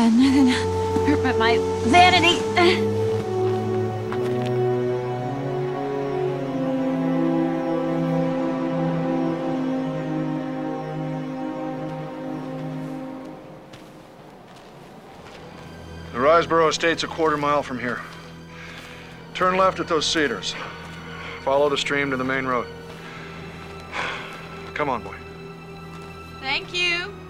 Nothing hurt but my vanity. The Riseboro Estate's a quarter-mile from here. Turn left at those cedars. Follow the stream to the main road. Come on, boy. Thank you.